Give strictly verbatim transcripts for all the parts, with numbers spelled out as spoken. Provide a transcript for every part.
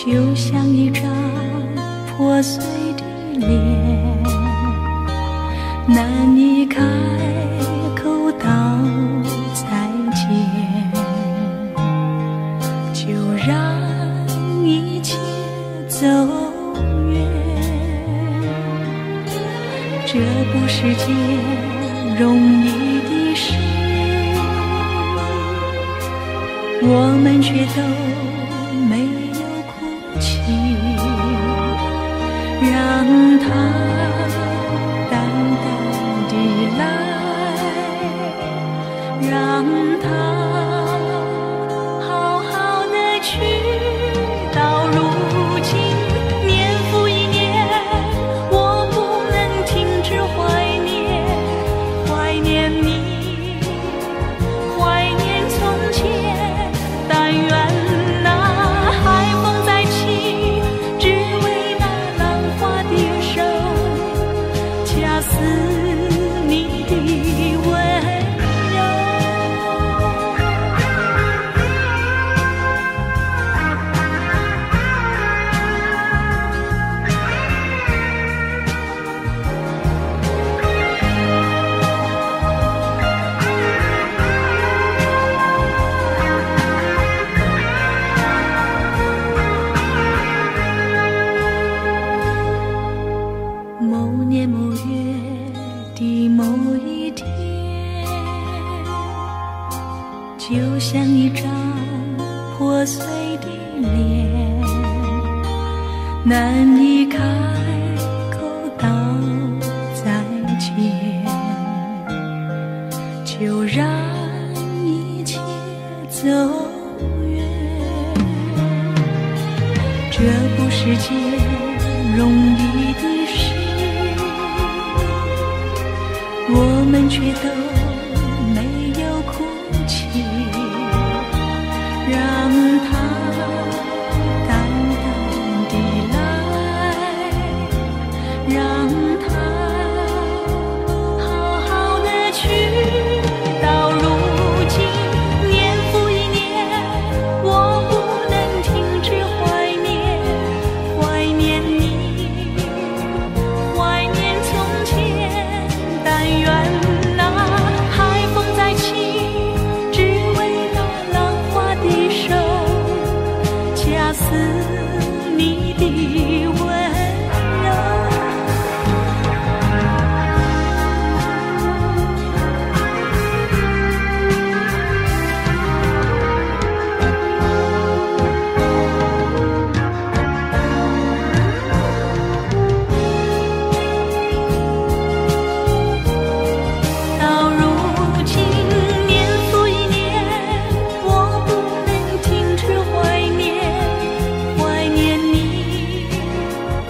就像一张破碎的脸，难以开口道再见，就让一切走远。这不是件容易的事，我们却都没有哭泣，让它淡淡地来，让它好好的去。到如今年复一年，我不能停止怀念，怀念你，怀念从前。但愿那海风再起，只为那浪花的手，恰似你的温柔。某年某月的某一天，就像一张破碎的脸，难以开口道再见，就让一切走远。这不是件容易的事，我们却都没有哭泣，让它淡淡地来，让它好好的去。到如今年复一年，我不能停止怀念，怀念你，怀念从前。但愿那海风再起，只为那浪花的手，恰似你的温柔。到如今年复一年，我不能停止怀念，怀念你，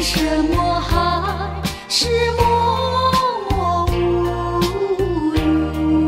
什么还是默默无语？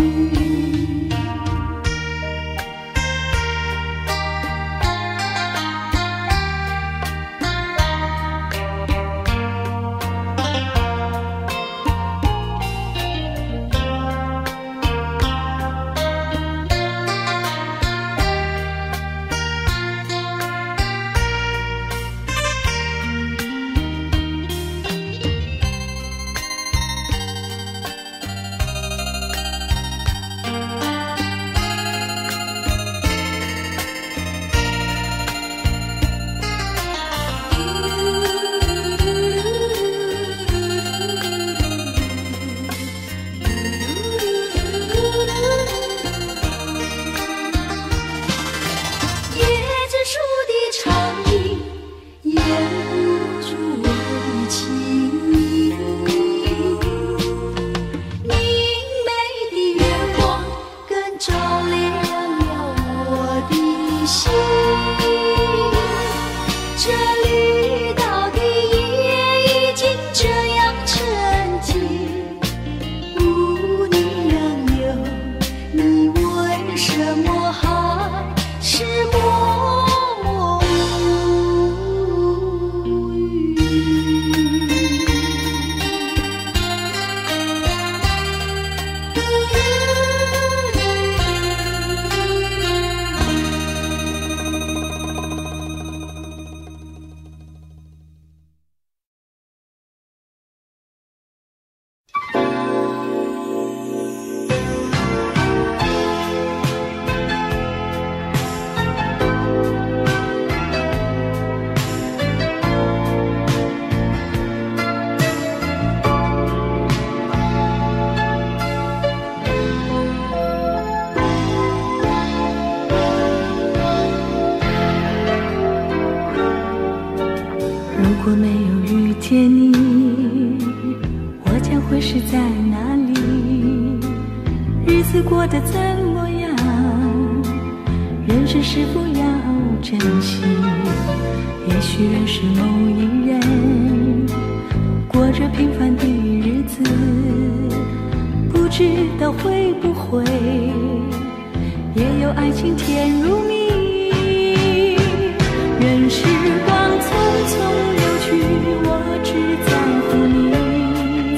如果没有遇见你，我将会是在哪里？日子过得怎么样？人生是否要珍惜？也许认识某一人，过着平凡的日子，不知道会不会也有爱情甜如蜜。任时光匆匆流去，我只在乎你，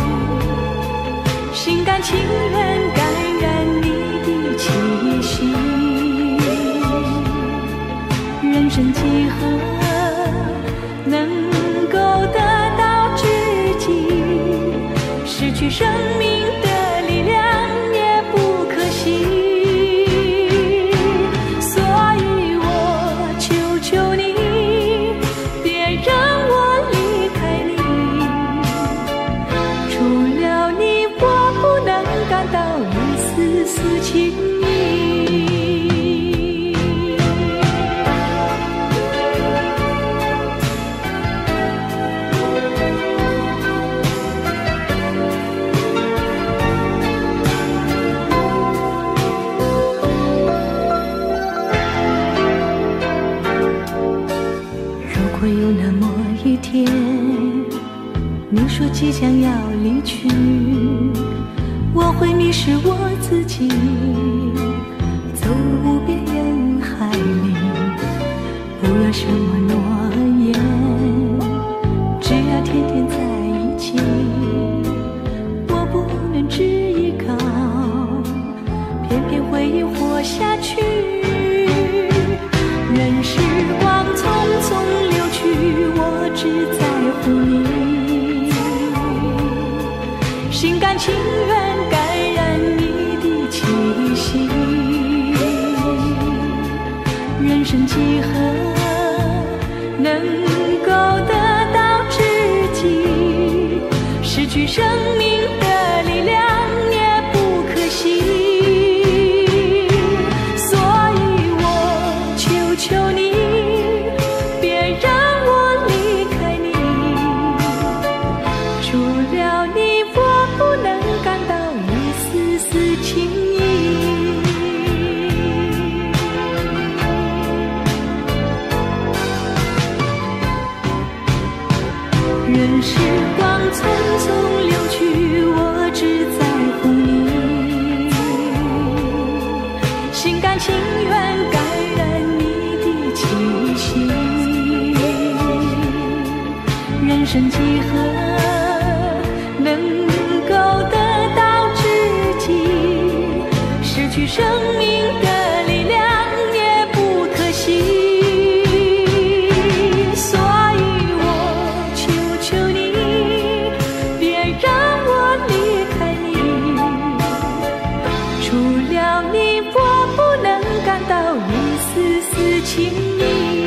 心甘情愿感染你的气息。人生几何能够得到知己？失去生命的力量也不可惜。会有那么一天，你说即将要离去，我会迷失我自己，走入无边人海里。不要什么诺言，只要天天在一起。我不能只依靠，偏偏回忆活下去。任时光匆匆流去，我只在乎你，心甘情愿感染你的气息。人生几何能够得到知己？失去生命的力量也不可惜。 生几何能够得到知己？失去生命的力量也不可惜。所以我求求你，别让我离开你。除了你，我不能感到一丝丝情意。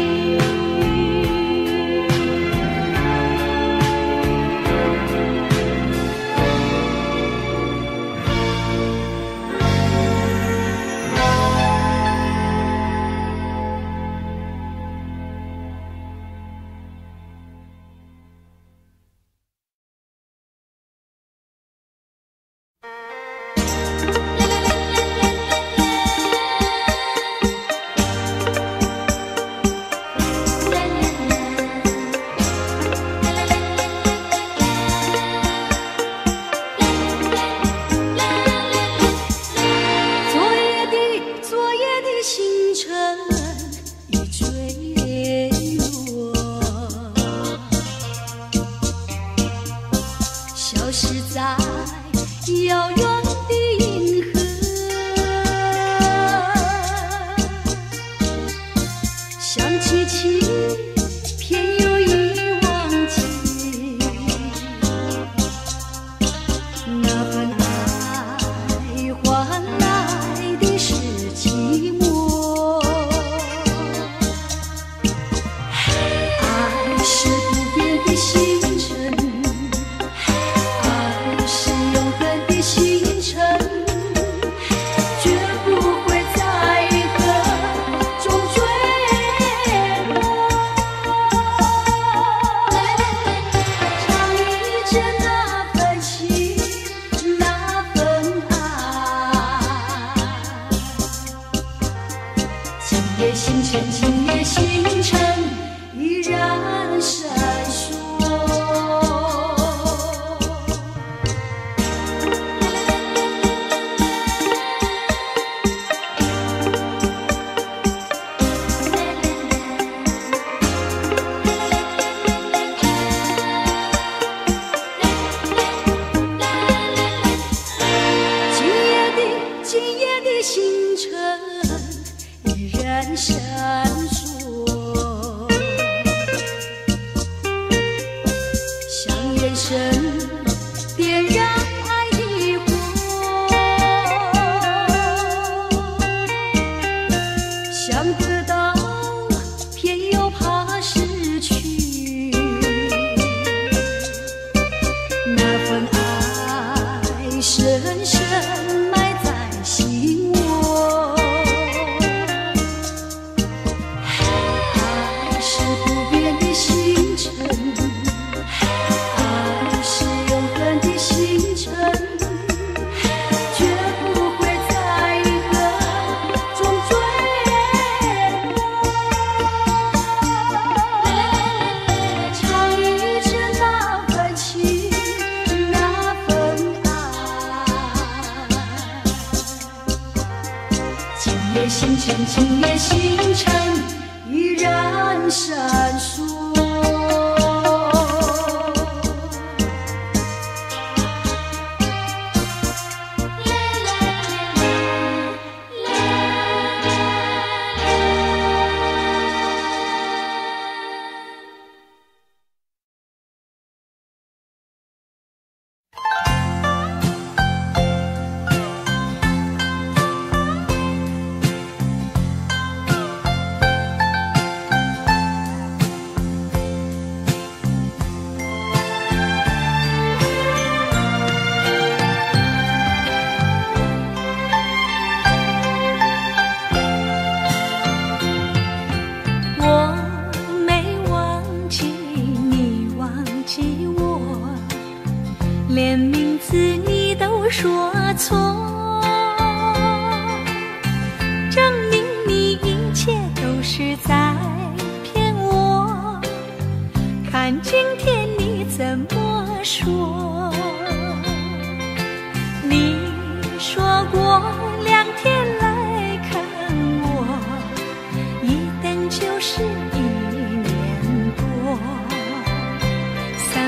就是一年多。三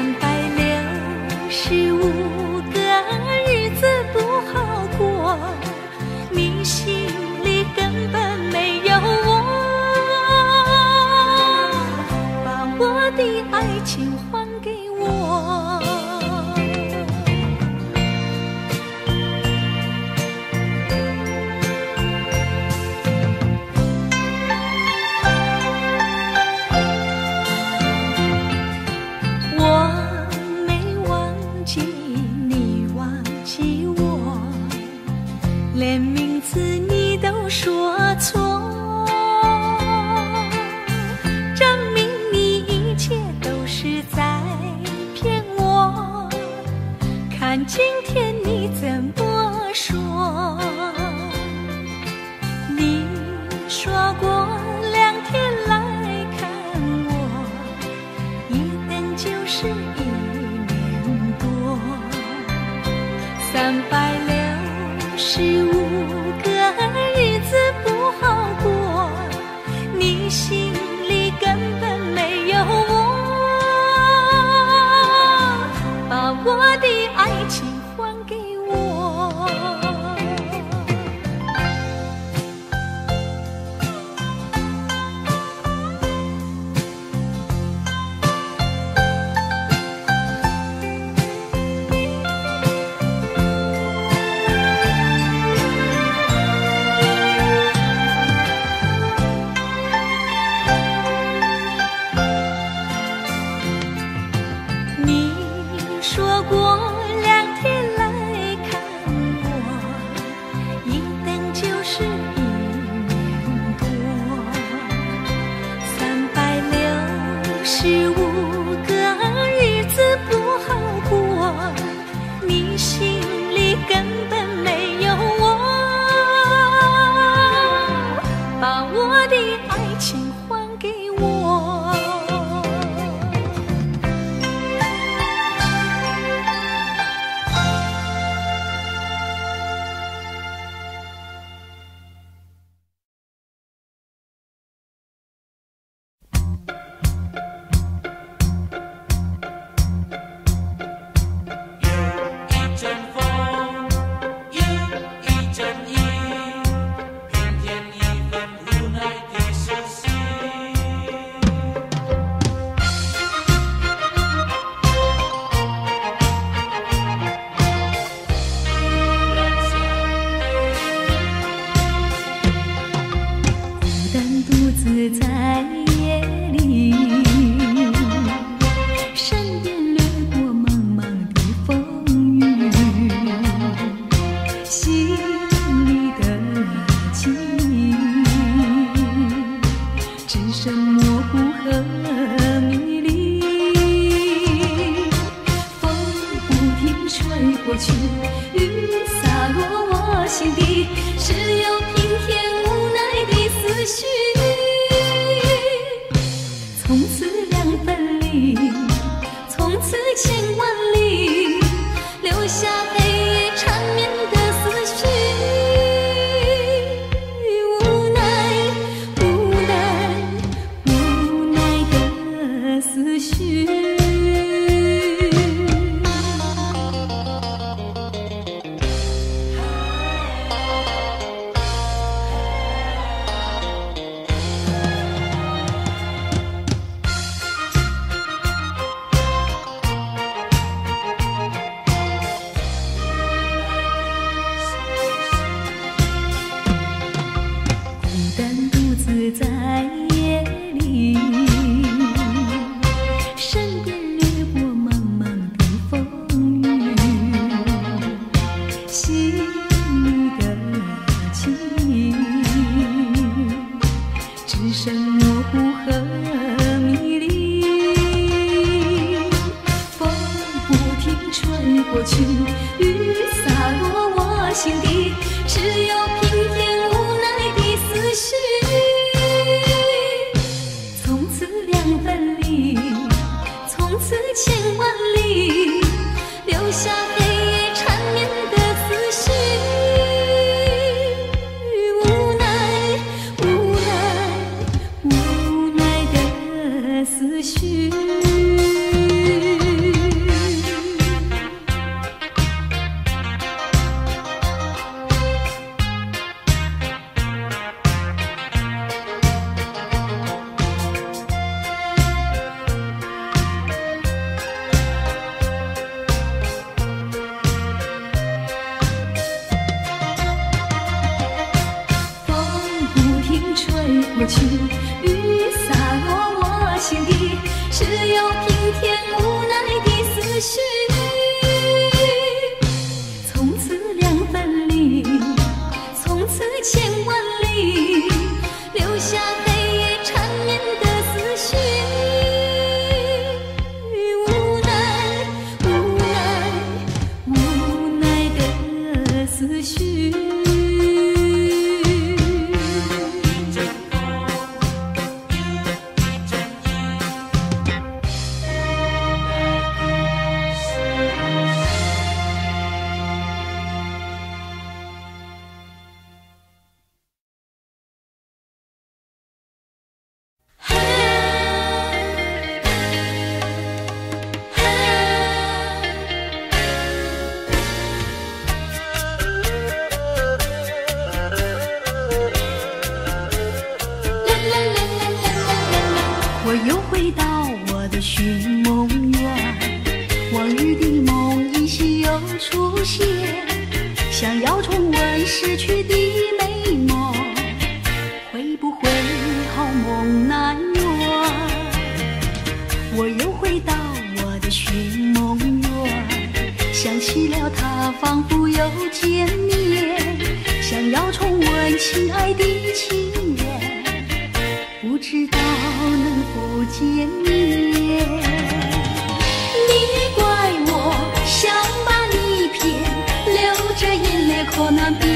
连名字你都说错，证明你一切都是在骗我。看今天你怎么说？你说过两天来看我，一等就是一年多，三百六十五个日子不好过，你心里根本没有我，把我的爱情还给我。你说过两天来看我，一等就是一年多，三百六十五个日子不好过，你心里根本没有我，把我的爱情还给我。在夜里，身边掠过茫茫的风雨，心里的记忆只剩模糊和迷离。风不停吹过去，雨洒落我心底，只有平添无奈的思绪。从此两分离，从此千万里，留下黑夜缠绵的思绪。无奈，无奈，无奈的思绪。在夜里，身边掠过茫茫的风雨，心里的记忆只剩模糊和迷离。风不停吹过去，雨洒落我心底，只有平添无奈的思绪。两分离，从此千万里，留下黑夜缠绵的思绪。无奈，无奈，无奈的思绪。吹过去，雨洒落我心底，只有平添无奈的思绪。从此两分离， 寻梦园，往日的梦依稀又出现，想要重温逝去的美梦，会不会好梦难圆？我又回到我的寻梦园，想起了他，仿佛又见面，想要重温亲爱的情缘，不知道能否见面。你怪我想把你骗，流着眼泪口难辨，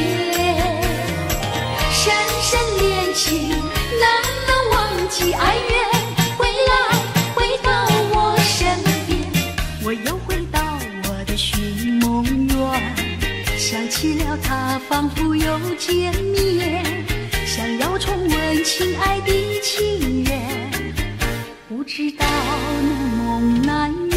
深深恋情难能忘记爱缘，回来回到我身边。我又回到我的寻梦园，想起了他，仿佛又见面，想要重温亲爱的情缘，不知道能梦难圆。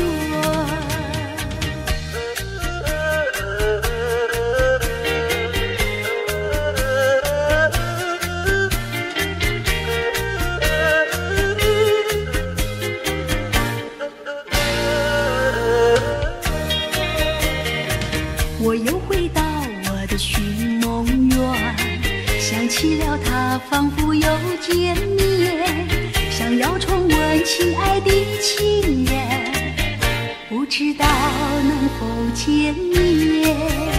我又回到我的寻梦园，想起了他，仿佛又见面，想要重温亲爱的情缘，不知道能否见面。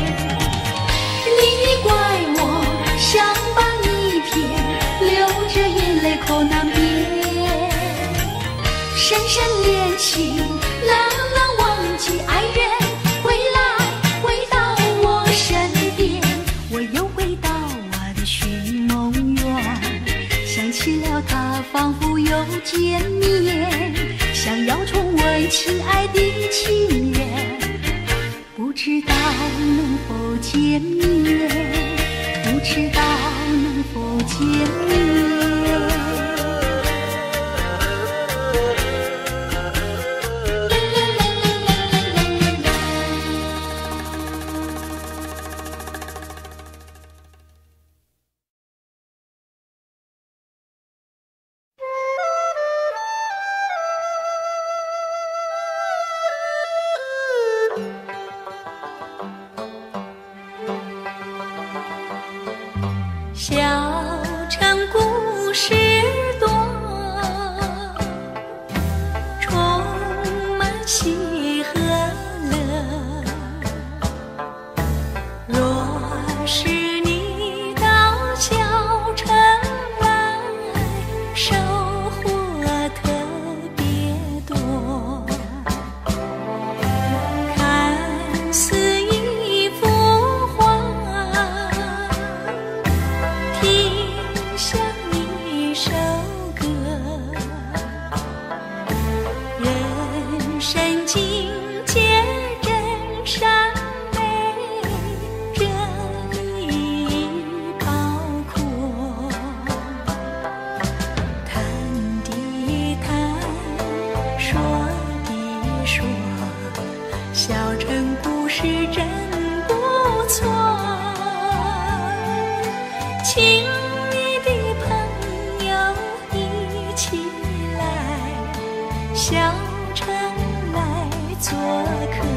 你怪我想把你骗，流着眼泪口难辨，深深恋情难能忘记爱缘，回来回到我身边。我又回到我的寻梦园，想起了他，仿佛又见面，想要重温亲爱的情缘，不知道能否见面，不知道能否见面。 小城故事多，充满喜和乐。若是你到小城来，收获特别多。看似一幅画，像一首歌，人生境界真善美，这里包括。谈的谈，说的说，小城故事真不错。请小城来做客。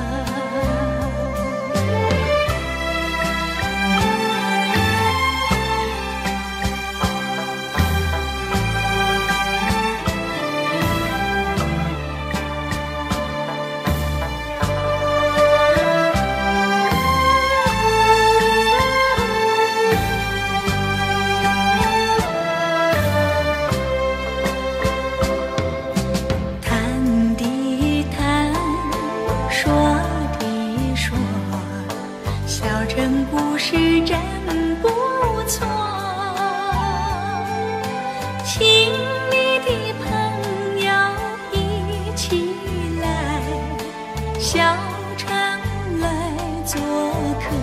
故事真不错，请你的朋友一起来小城来做客。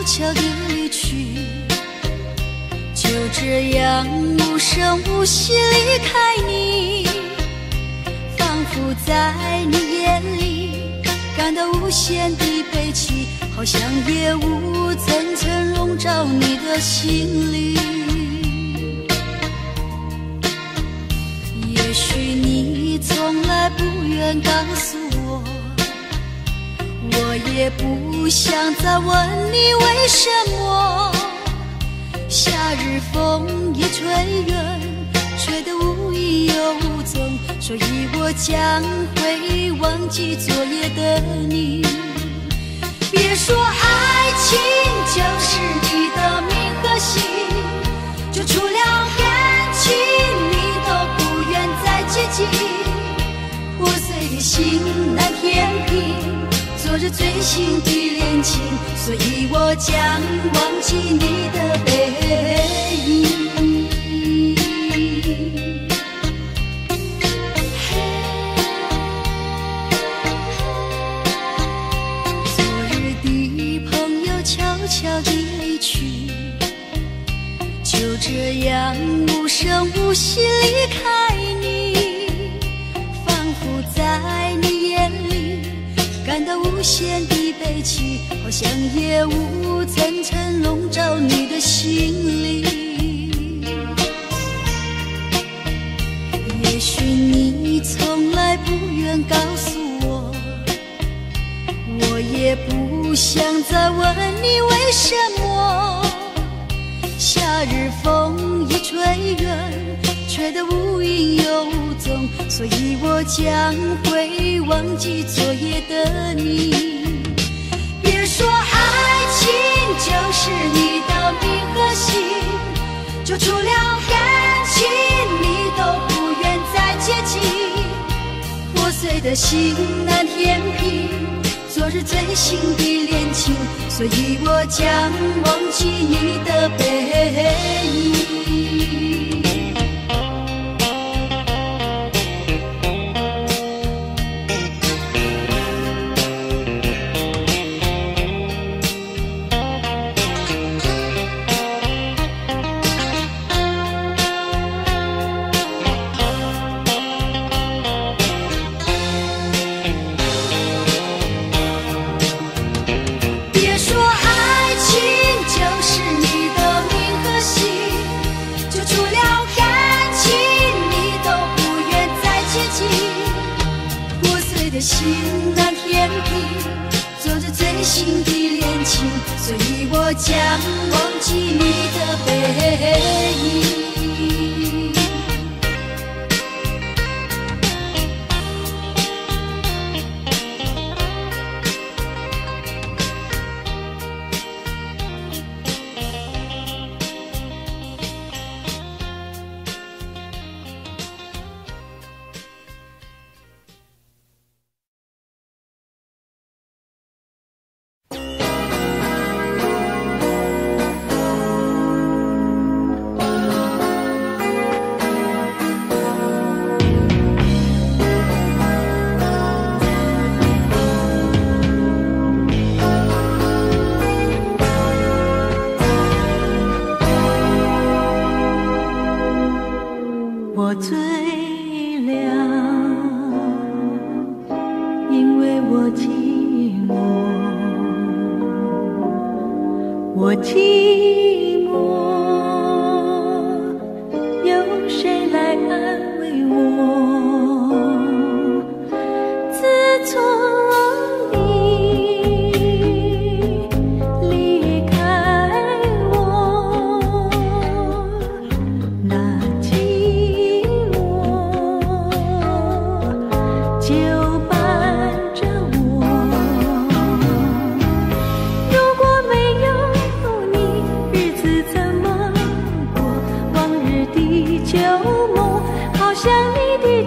悄地离去，就这样无声无息离开你，仿佛在你眼里感到无限的悲戚，好像夜雾层层笼罩你的心里。也许你从来不愿告诉我，我也不想再问你为什么。夏日风一吹远，吹得无影又无踪，所以我将会忘记昨夜的你。别说爱情就是你的名和姓，就除了感情你都不愿再接近。破碎的心难填平，昨日最新的恋情，所以我将忘记你的背影。昨日的朋友悄悄地离去，就这样无声无息离开你，仿佛在你眼里感到无限的悲戚，好像夜雾层层笼罩你的心里。也许你从来不愿告诉我，我也不想再问你为什么。夏日风一吹远，吹得无影又无踪，所以我将会忘记昨夜的你。别说爱情就是你的名和姓，就除了感情你都不愿再接近。破碎的心难填平，昨日最新的恋情，所以我将忘记你的背影。心难填平，昨日最新的恋情，所以我将忘记你的背影。我醉了，因为我寂寞，我寂寞，有谁来安慰我？自从旧梦，好像你的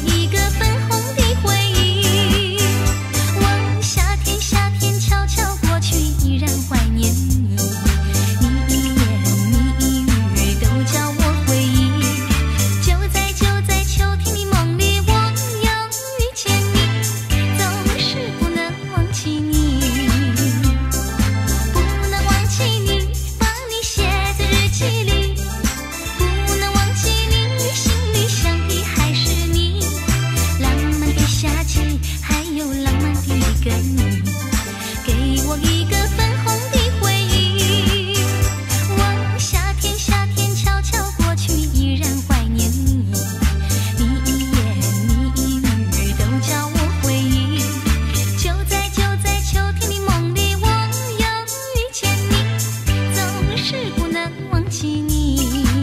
一个粉红的回忆。望夏天，夏天悄悄过去，依然怀念你。你一言你一语都叫我回忆。就在就在秋天的梦里，我又遇见你，总是不能忘记你，不能忘记你，把你写在日记里，不能忘记你，心里想的还是你。浪漫的夏季，还有浪漫的一个你，给我一个粉红的回忆。望夏天，夏天悄悄过去，依然怀念你。你一言你一语都叫我回忆。就在就在秋天的梦里，我又遇见你，总是不能忘记你。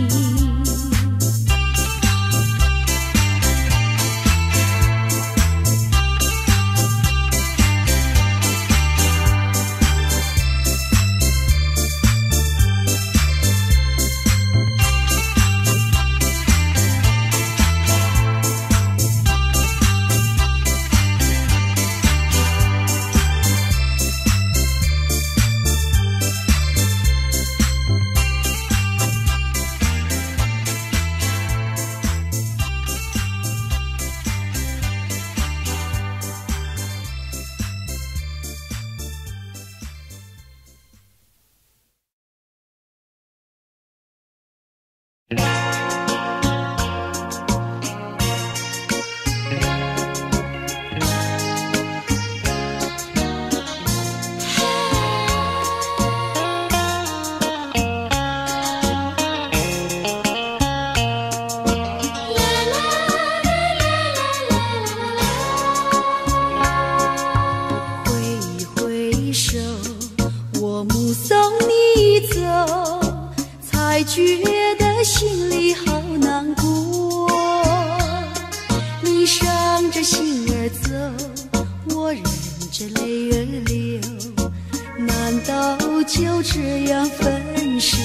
挥挥手，我目送你走，才觉得心里好难过。你伤着心儿走，我忍着泪儿流，难道就这样分手？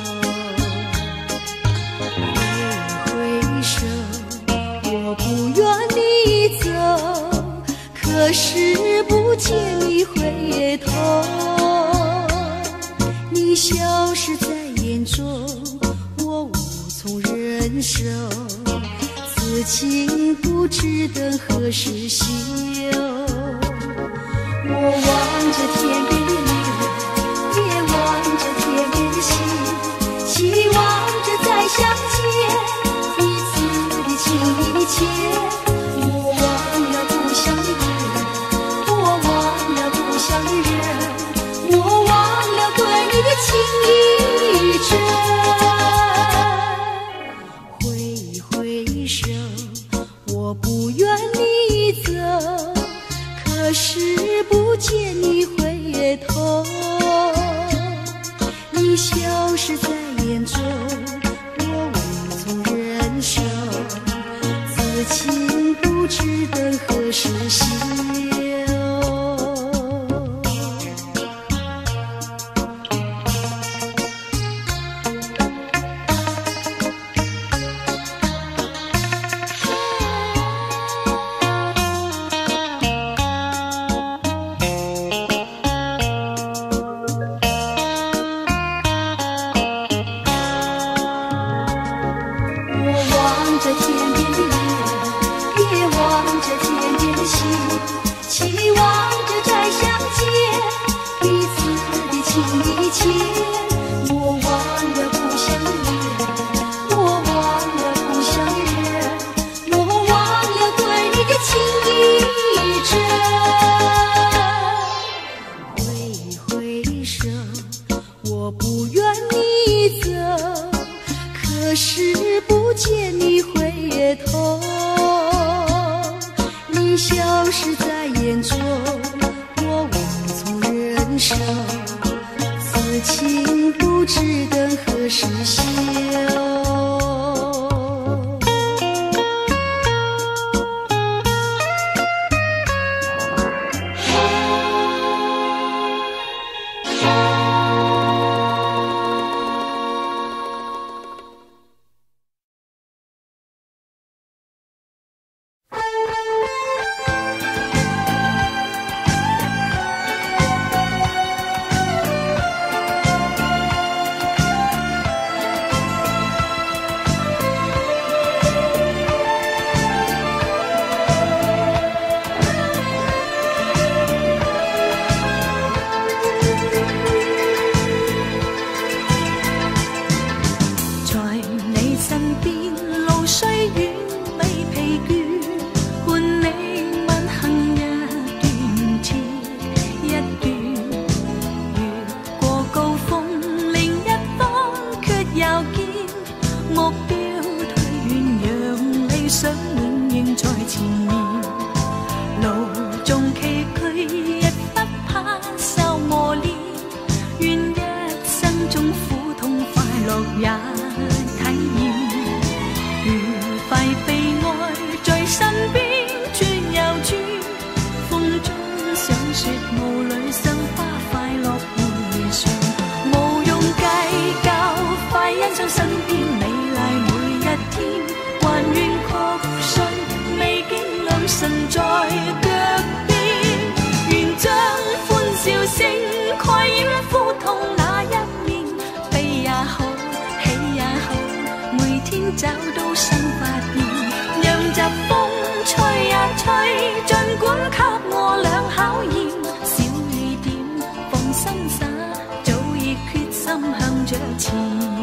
挥挥手，我不愿你走，可是不见你回头。你消失在眼中，我无从忍受，此情不知等何时休。我望着天边的月，也望着天边的星，期望着再相见，彼此的情意切。我忘了故乡的歌，我忘了故乡的人，我忘了对你的情意真。挥挥手，我不愿你走，可是不见你回头。你消失在眼中，我无从忍受，此情不知等何时休。 催，尽管给我俩考验，小雨点，放心洒，早已决心向着前。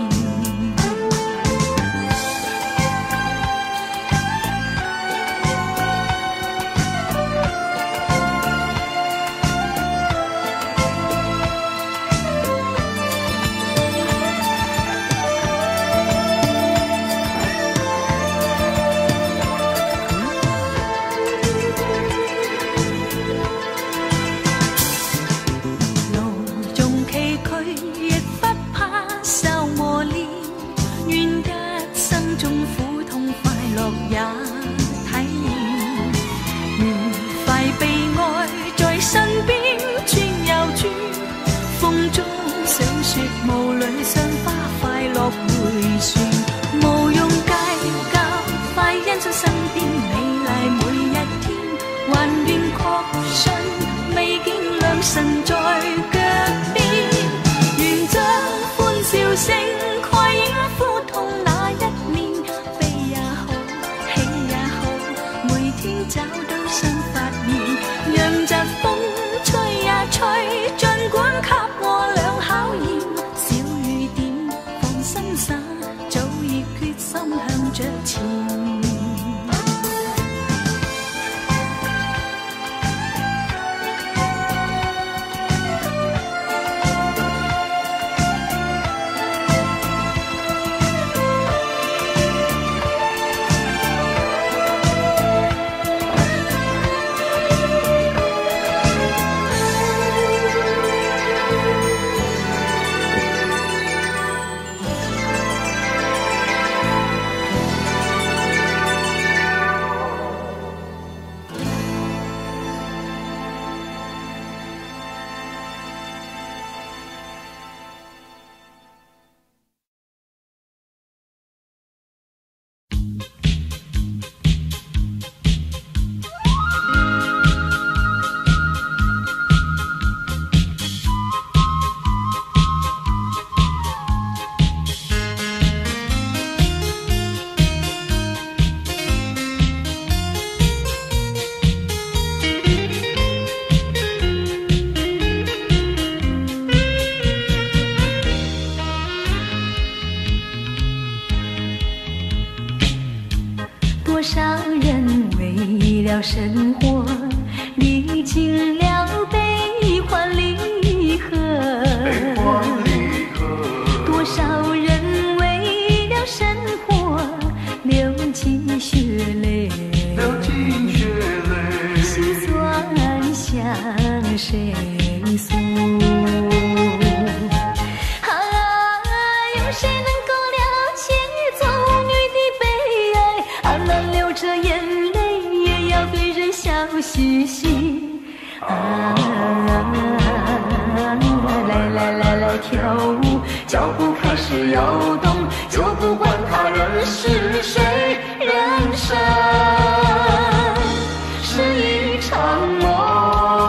雾里賞花，快樂迴旋，無用計較，快欣賞身邊美麗每一天，還願確信未見良辰在腳邊，願將歡笑聲蓋掩苦痛那一面，悲也好，喜也好，每天找到新發現，讓疾風吹呀吹，儘管給我倆考驗。早已決心向着前。多少人为了生活历经了悲欢离合，多少人为了生活流尽血泪，心酸向谁诉？着眼泪也要对人笑嘻嘻啊！来来来来跳舞，脚步开始摇动，就不管他人是谁，人生是一场梦。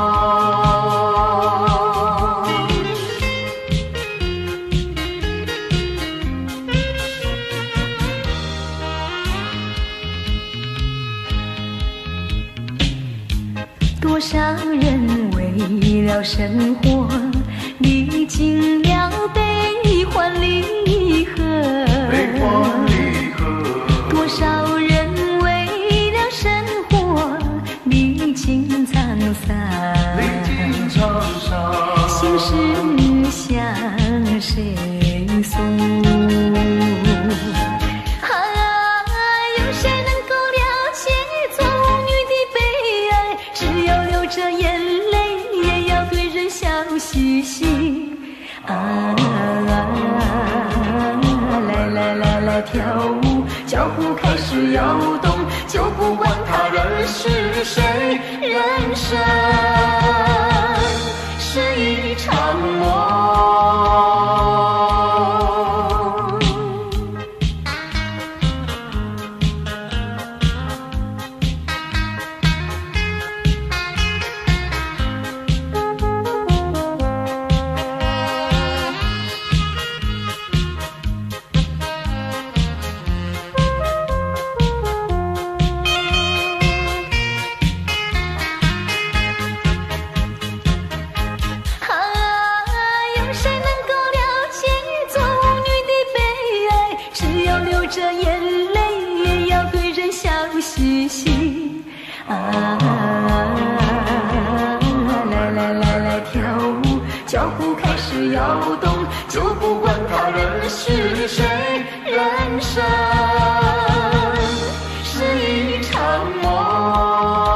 多少人为了生活历经了悲欢离合，多少人为了生活历经沧桑，心事向谁诉？着眼泪也要对人笑嘻嘻啊！来来来来跳舞，脚步开始摇动，就不管他人是谁，人生是一场梦。 来来来来跳舞，脚步开始摇动，就不管他人是谁，人生是一场梦。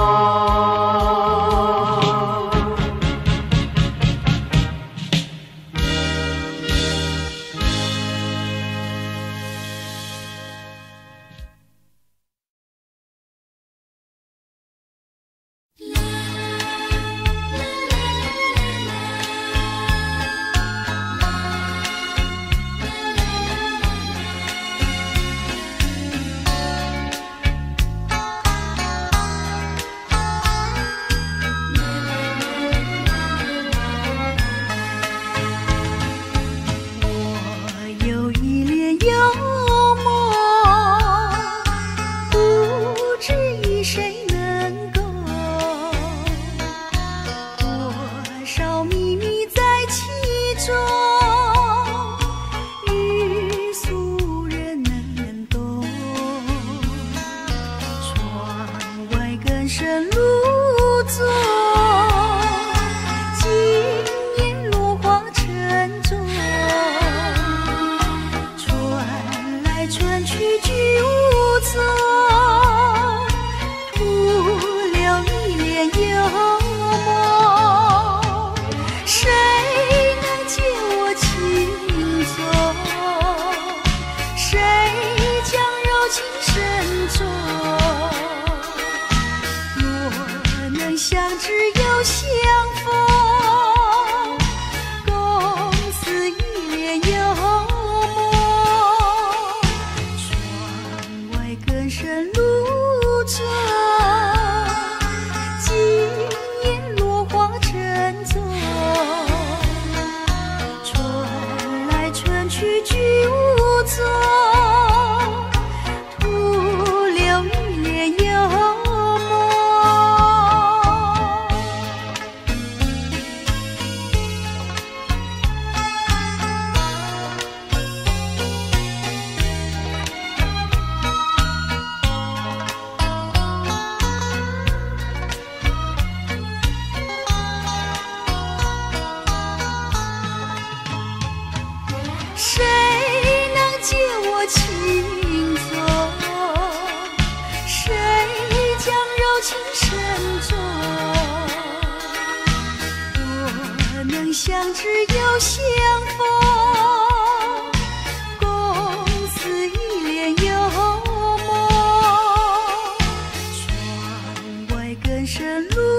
相知又相逢，共思一帘幽梦，窗外更深路。